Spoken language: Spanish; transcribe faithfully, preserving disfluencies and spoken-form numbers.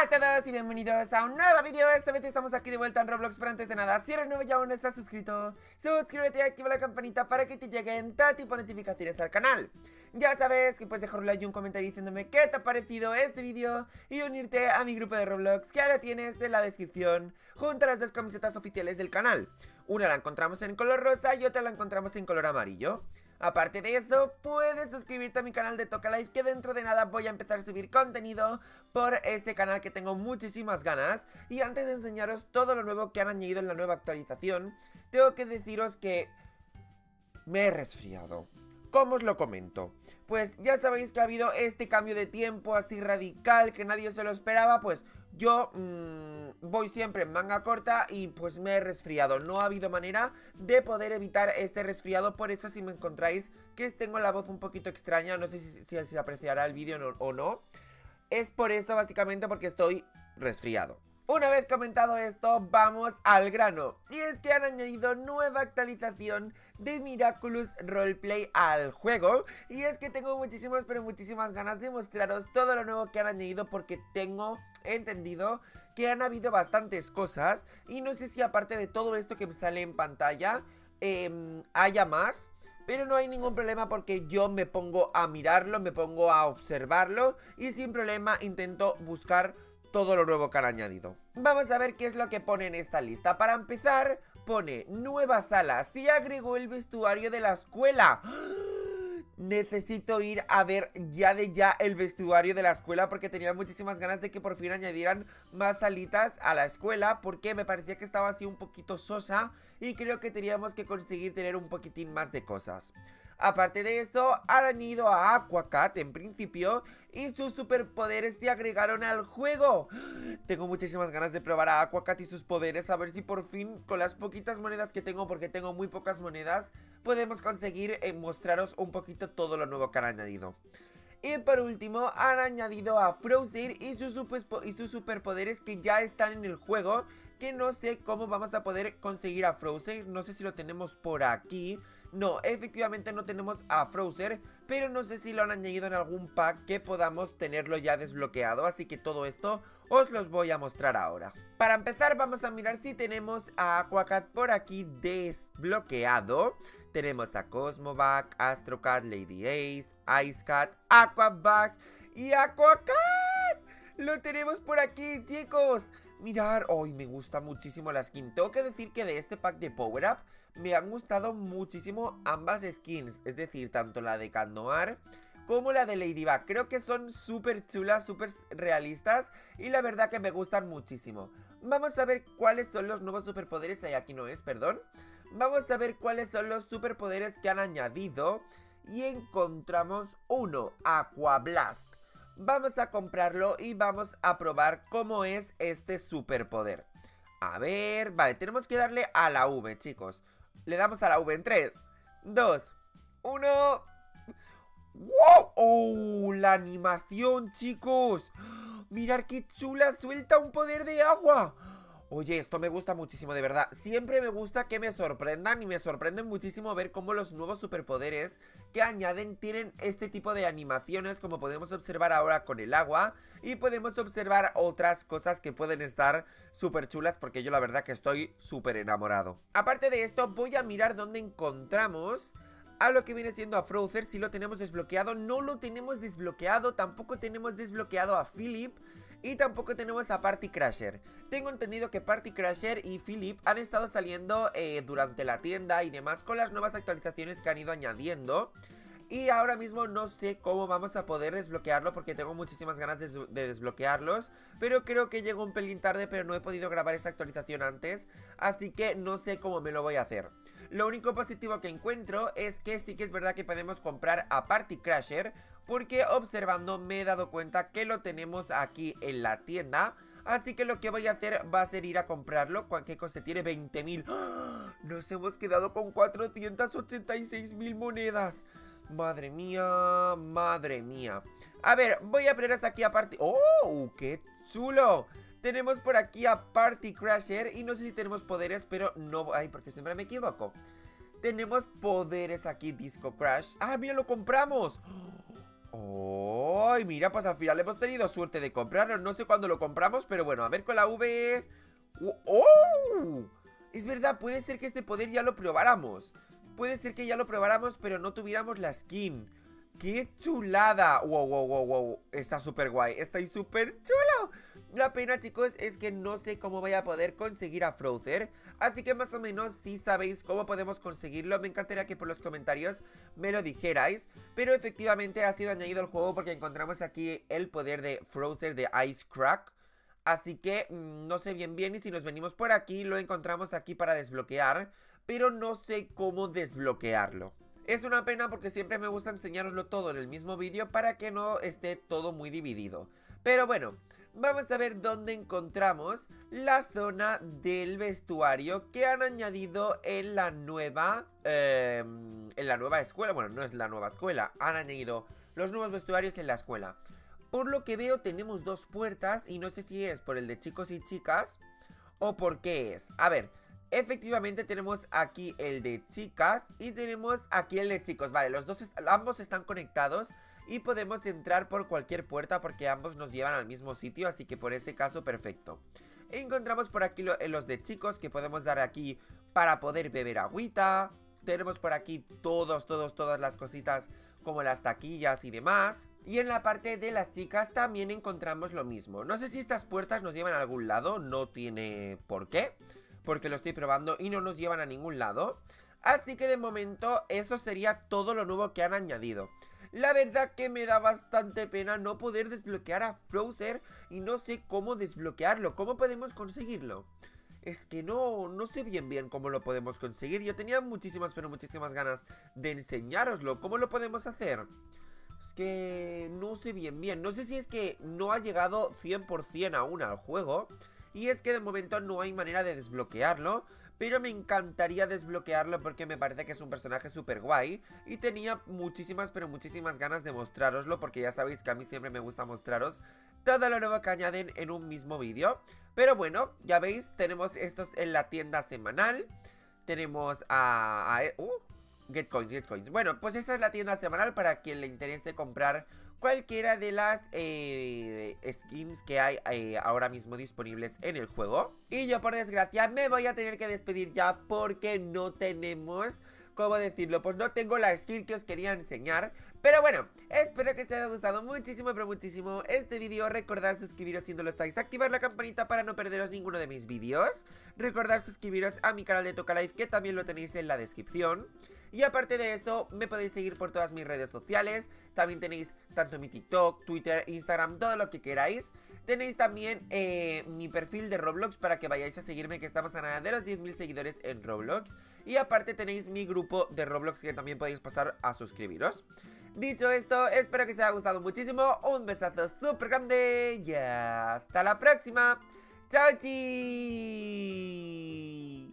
Hola a todos y bienvenidos a un nuevo vídeo. Esta vez estamos aquí de vuelta en Roblox. Pero antes de nada, si eres nuevo y aún no estás suscrito, suscríbete y activa la campanita para que te lleguen todo tipo de notificaciones al canal. Ya sabes que puedes dejar un like y un comentario diciéndome qué te ha parecido este vídeo y unirte a mi grupo de Roblox, que ahora tienes en la descripción, junto a las dos camisetas oficiales del canal. Una la encontramos en color rosa y otra la encontramos en color amarillo. Aparte de eso, puedes suscribirte a mi canal de Toca Life, que dentro de nada voy a empezar a subir contenido por este canal que tengo muchísimas ganas. Y antes de enseñaros todo lo nuevo que han añadido en la nueva actualización, tengo que deciros que me he resfriado. ¿Cómo os lo comento? Pues ya sabéis que ha habido este cambio de tiempo así radical que nadie se lo esperaba. Pues yo mmm, voy siempre en manga corta y pues me he resfriado. No ha habido manera de poder evitar este resfriado. Por eso, si me encontráis que tengo la voz un poquito extraña, no sé si, si se apreciará el vídeo no, o no, es por eso, básicamente porque estoy resfriado. Una vez comentado esto, vamos al grano. Y es que han añadido nueva actualización de Miraculous Roleplay al juego. Y es que tengo muchísimas, pero muchísimas ganas de mostraros todo lo nuevo que han añadido, porque tengo entendido que han habido bastantes cosas. Y no sé si aparte de todo esto que me sale en pantalla, eh, haya más. Pero no hay ningún problema porque yo me pongo a mirarlo, me pongo a observarlo y sin problema intento buscar todo lo nuevo que han añadido. Vamos a ver qué es lo que pone en esta lista. Para empezar, pone nuevas salas. Se agregó el vestuario de la escuela. Necesito ir a ver ya de ya el vestuario de la escuela, porque tenía muchísimas ganas de que por fin añadieran más salitas a la escuela, porque me parecía que estaba así un poquito sosa y creo que teníamos que conseguir tener un poquitín más de cosas. Aparte de eso, han añadido a Aquacat en principio y sus superpoderes se agregaron al juego. Tengo muchísimas ganas de probar a Aquacat y sus poderes, a ver si por fin con las poquitas monedas que tengo, porque tengo muy pocas monedas, podemos conseguir eh, mostraros un poquito todo lo nuevo que han añadido. Y por último, han añadido a Frosir y sus, super, y sus superpoderes que ya están en el juego, que no sé cómo vamos a poder conseguir a Frosir. No sé si lo tenemos por aquí. No, efectivamente no tenemos a Frosir, pero no sé si lo han añadido en algún pack que podamos tenerlo ya desbloqueado, así que todo esto os los voy a mostrar ahora. Para empezar vamos a mirar si tenemos a Aquacat por aquí desbloqueado. Tenemos a Cosmovac, Astrocat, Lady Ace, Icecat, Aquabac y Aquacat. Lo tenemos por aquí, chicos. Mirad, hoy me gusta muchísimo la skin. Tengo que decir que de este pack de Power Up me han gustado muchísimo ambas skins, es decir, tanto la de Cat Noir como la de Ladybug. Creo que son súper chulas, súper realistas y la verdad que me gustan muchísimo. Vamos a ver cuáles son los nuevos superpoderes. Ay, aquí no es, perdón. Vamos a ver cuáles son los superpoderes que han añadido. Y encontramos uno, Aqua Blast. Vamos a comprarlo y vamos a probar cómo es este superpoder. A ver, vale, tenemos que darle a la V, chicos. Le damos a la V en tres, dos, uno. ¡Wow! ¡Oh! La animación, chicos. Mirad qué chula, suelta un poder de agua. Oye, esto me gusta muchísimo, de verdad. Siempre me gusta que me sorprendan y me sorprenden muchísimo ver cómo los nuevos superpoderes que añaden tienen este tipo de animaciones, como podemos observar ahora con el agua. Y podemos observar otras cosas que pueden estar súper chulas, porque yo la verdad que estoy súper enamorado. Aparte de esto, voy a mirar dónde encontramos a lo que viene siendo a Frosir. Si lo tenemos desbloqueado. No lo tenemos desbloqueado, tampoco tenemos desbloqueado a Philip. Y tampoco tenemos a Party Crasher. Tengo entendido que Party Crasher y Philip han estado saliendo eh, durante la tienda y demás con las nuevas actualizaciones que han ido añadiendo. Y ahora mismo no sé cómo vamos a poder desbloquearlo, porque tengo muchísimas ganas de, de desbloquearlos. Pero creo que llegó un pelín tarde, pero no he podido grabar esta actualización antes. Así que no sé cómo me lo voy a hacer. Lo único positivo que encuentro es que sí que es verdad que podemos comprar a Party Crasher, porque observando me he dado cuenta que lo tenemos aquí en la tienda. Así que lo que voy a hacer va a ser ir a comprarlo. ¿Qué coste tiene? veinte mil. ¡Oh! Nos hemos quedado con cuatrocientas ochenta y seis mil monedas. Madre mía, madre mía. A ver, voy a poner hasta aquí a Party... ¡Oh! ¡Qué chulo! Tenemos por aquí a Party Crasher y no sé si tenemos poderes, pero no... Ay, porque siempre me equivoco. Tenemos poderes aquí, Disco Crash. ¡Ah, mira, lo compramos! ¡Oh! ¡Ay! Mira, pues al final hemos tenido suerte de comprarlo. No sé cuándo lo compramos, pero bueno, a ver con la V. ¡Oh! Es verdad, puede ser que este poder ya lo probáramos. Puede ser que ya lo probáramos, pero no tuviéramos la skin. ¡Qué chulada! ¡Wow, wow, wow, wow! Está súper guay, está súper chulo. La pena, chicos, es que no sé cómo voy a poder conseguir a Frowther. Así que más o menos, si sabéis cómo podemos conseguirlo, me encantaría que por los comentarios me lo dijerais. Pero efectivamente ha sido añadido al juego porque encontramos aquí el poder de Frowther de Ice Crack. Así que mmm, no sé bien bien, y si nos venimos por aquí, lo encontramos aquí para desbloquear. Pero no sé cómo desbloquearlo. Es una pena porque siempre me gusta enseñaroslo todo en el mismo vídeo para que no esté todo muy dividido. Pero bueno, vamos a ver dónde encontramos la zona del vestuario que han añadido en la nueva, eh, en la nueva escuela. Bueno, no es la nueva escuela, han añadido los nuevos vestuarios en la escuela. Por lo que veo tenemos dos puertas y no sé si es por el de chicos y chicas o por qué es. A ver, efectivamente tenemos aquí el de chicas y tenemos aquí el de chicos. Vale, los dos, ambos están conectados y podemos entrar por cualquier puerta porque ambos nos llevan al mismo sitio, así que por ese caso perfecto. Encontramos por aquí lo, los de chicos que podemos dar aquí para poder beber agüita. Tenemos por aquí todos, todos, todas las cositas como las taquillas y demás. Y en la parte de las chicas también encontramos lo mismo. No sé si estas puertas nos llevan a algún lado, no tiene por qué, porque lo estoy probando y no nos llevan a ningún lado. Así que de momento eso sería todo lo nuevo que han añadido. La verdad que me da bastante pena no poder desbloquear a Frowther y no sé cómo desbloquearlo. ¿Cómo podemos conseguirlo? Es que no, no sé bien bien cómo lo podemos conseguir. Yo tenía muchísimas, pero muchísimas ganas de enseñároslo. ¿Cómo lo podemos hacer? Es que no sé bien bien. No sé si es que no ha llegado cien por cien aún al juego. Y es que de momento no hay manera de desbloquearlo. Pero me encantaría desbloquearlo porque me parece que es un personaje súper guay. Y tenía muchísimas, pero muchísimas ganas de mostraroslo, porque ya sabéis que a mí siempre me gusta mostraros todo lo nuevo que añaden en un mismo vídeo. Pero bueno, ya veis, tenemos estos en la tienda semanal. Tenemos a... a uh, Get Coins, Get Coins. Bueno, pues esa es la tienda semanal para quien le interese comprar cualquiera de las eh, skins que hay eh, ahora mismo disponibles en el juego. Y yo, por desgracia, me voy a tener que despedir ya porque no tenemos... ¿Cómo decirlo? Pues no tengo la skin que os quería enseñar. Pero bueno, espero que os haya gustado muchísimo, pero muchísimo este vídeo. Recordad suscribiros si no lo estáis, activar la campanita para no perderos ninguno de mis vídeos. Recordad suscribiros a mi canal de Toca Life, que también lo tenéis en la descripción. Y aparte de eso, me podéis seguir por todas mis redes sociales. También tenéis tanto mi TikTok, Twitter, Instagram, todo lo que queráis. Tenéis también eh, mi perfil de Roblox para que vayáis a seguirme, que estamos a nada de los diez mil seguidores en Roblox. Y aparte tenéis mi grupo de Roblox, que también podéis pasar a suscribiros. Dicho esto, espero que os haya gustado muchísimo. Un besazo súper grande y hasta la próxima. ¡Chao, chi!